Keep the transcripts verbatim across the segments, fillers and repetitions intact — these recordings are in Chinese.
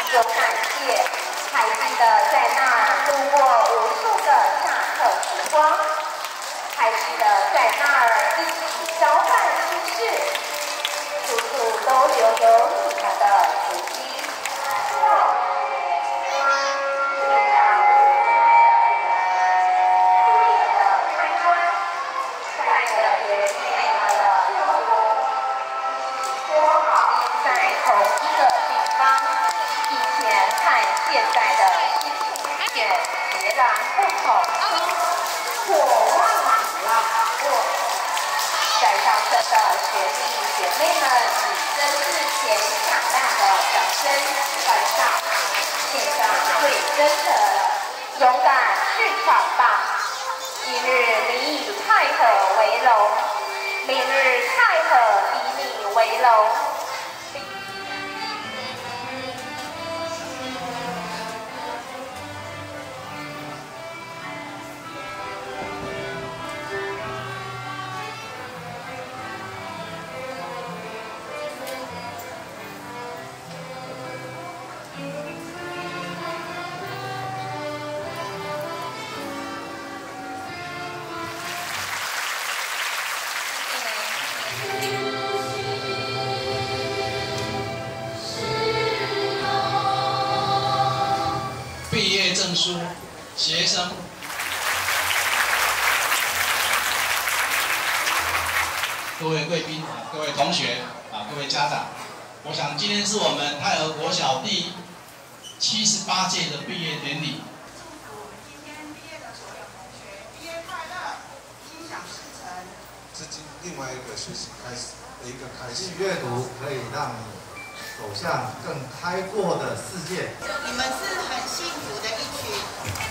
有感谢，还记得在那儿度过无数个下课时光，还记得在那儿一起交换心事，处处都留有你们的足迹。现在的心情也截然不同。我忘了我在上课的学弟学妹们以真挚且响亮的掌声欢唱，献上最真诚、勇敢去闯吧！今日你以太和为荣，明日太和以你为荣。 毕业证书，学生，各位贵宾、各位同学啊，各位家长，我想今天是我们太和国小第七十八届的毕业典礼。 祝福今天毕业的所有同学毕业快乐，心想事成。 这是另外一个学习开始的一个开始。 阅读可以让你走向更开阔的世界。 你们是很幸福的一群。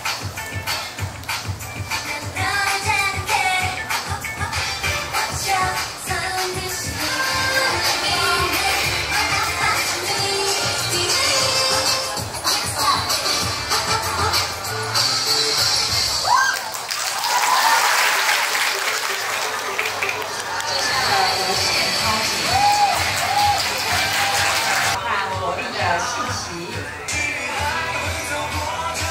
信息。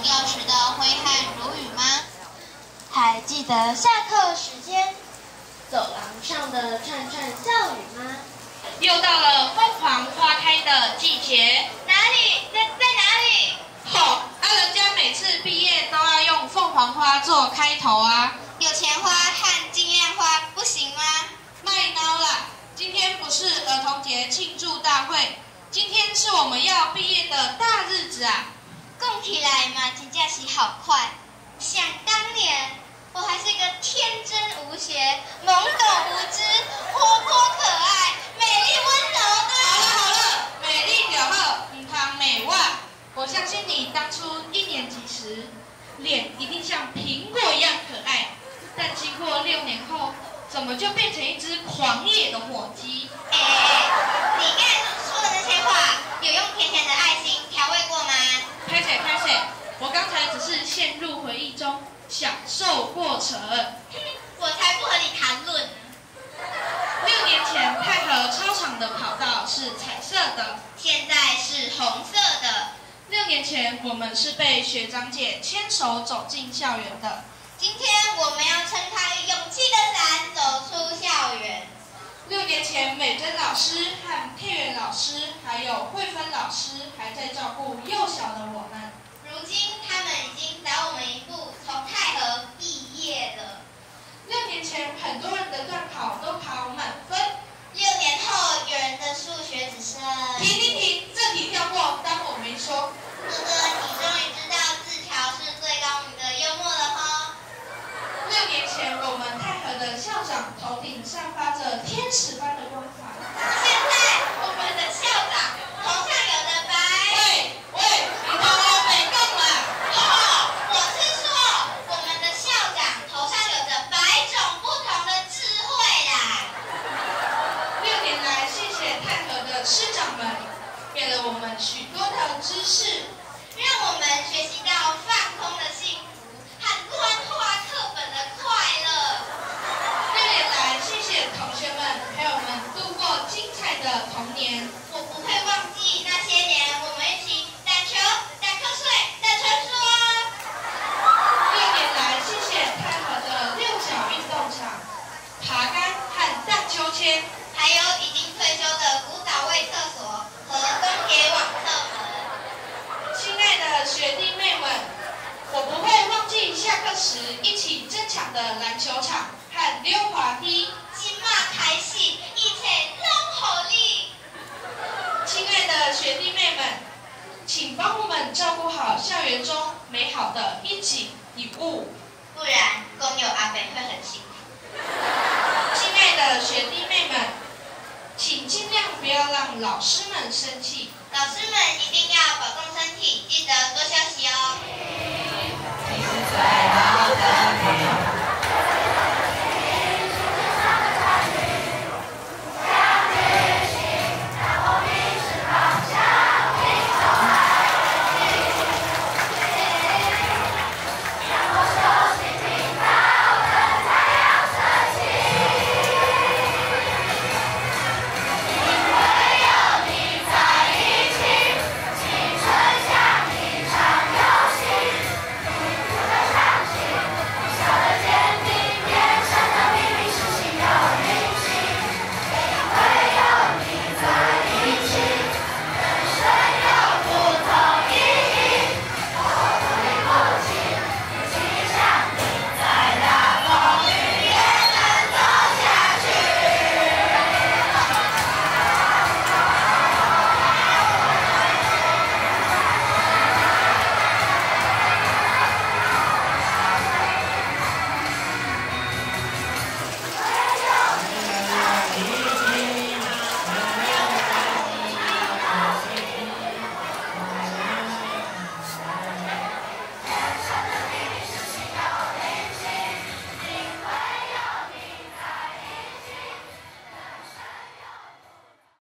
幼时的挥汗如雨吗？还记得下课时间走廊上的串串笑语吗？ 又到了凤凰花开的季节， 哪里？在在哪里？ 吼、哦，啊，人家每次毕业都要用凤凰花做开头啊。 有钱花和金亮花不行吗？ 卖孬啦！今天不是儿童节庆祝大会，今天是我们要毕业的大日子啊！ 讲起来嘛，真正是好快。想当年，我还是一个天真无邪、懵懂无知、活泼可爱、美丽温柔的。 好了好了，美丽就好，唔通美我。我相信你当初一年级时，脸一定像苹果一样可爱，但经过六年后，怎么就变成一只狂野的火鸡？ 哎，你刚才说的那些话，有用甜甜的爱心调味过吗？ 拍谁拍谁，我刚才只是陷入回忆中，享受过程。 我才不和你谈论。 六年前，太和操场的跑道是彩色的， 现在是红色的。 六年前，我们是被学长姐牵手走进校园的。 今天我们要撑开勇气的伞，走出校园。 六年前，美珍老师和佩元老师，还有慧芬老师，还在照顾幼小的我们。 如今，他们已经早我们一步从太和毕业了。 六年前，很多人的段考都考满分。 六年后，有人的数学只剩…… 停停停，这题跳过，当我没说。 哥哥，你终于知道字条是最高明的幽默了吼。 六年前，我们太和的校长头顶散发着天使般的光环。 现在，我们的校长头上有着白…… 喂喂，你头要没动了？ 哦，我是说，我们的校长头上有着百种不同的智慧啦。 六年来，谢谢太和的师长们，给了我们许多的知识， 让我们学习到放空的幸福和乱画课本的快乐。 六年来，谢谢同学们陪我们度过精彩的童年。 我不会忘记那些年我们一起打球、打瞌睡的传说。 六年来，谢谢太和的六角运动场、爬杆和荡秋千， 还有已经退休的古早味厕所和东铁网侧门。 亲爱的学弟妹们，我不会忘记下课时一起争抢的篮球场和溜滑梯。 今晚开始，一切拢好你。 亲爱的学弟妹们，请帮我们照顾好校园中美好的一景一物， 不然工友阿北会很辛苦。 亲爱的学弟妹们，请尽量不要让老师们生气。 老师们一定要保重身体，记得多休息哦。